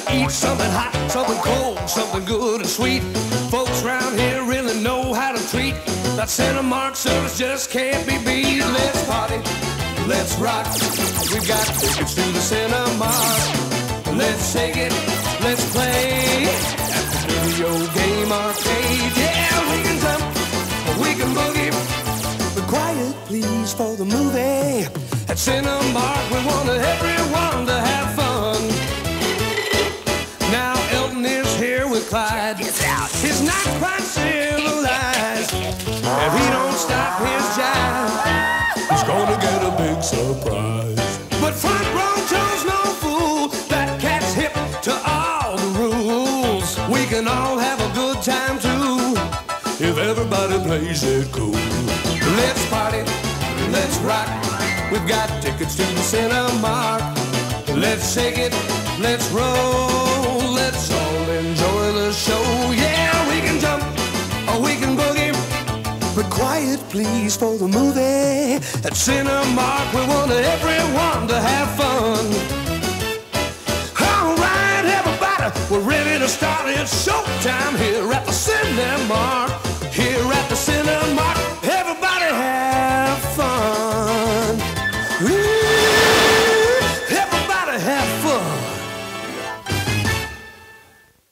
eat something hot, something cold, something good and sweet. Folks around here really know how to treat. That Cinemark service just can't be beat. Let's party, let's rock. We got tickets to the Cinemark. Let's shake it, let's play at the video game arcade. Yeah, we can jump, we can boogie. But quiet, please, for the movie. At Cinemark, we want everyone to have fun. Now Elton is here with Clyde. He's not quite civilized. If he don't stop his jive, he's gonna get a big surprise. But front row Joe's no fool. That cat's hip to all the rules. We can all have a good time too, if everybody plays it cool. Let's party, let's rock. We've got tickets to the Cinemark. Let's shake it, let's roll. Let's all enjoy the show. Yeah, we can jump or we can boogie. But quiet, please, for the movie. At Cinemark, we want everyone to have fun. All right, everybody, we're ready to start. It's showtime here at the Cinemark.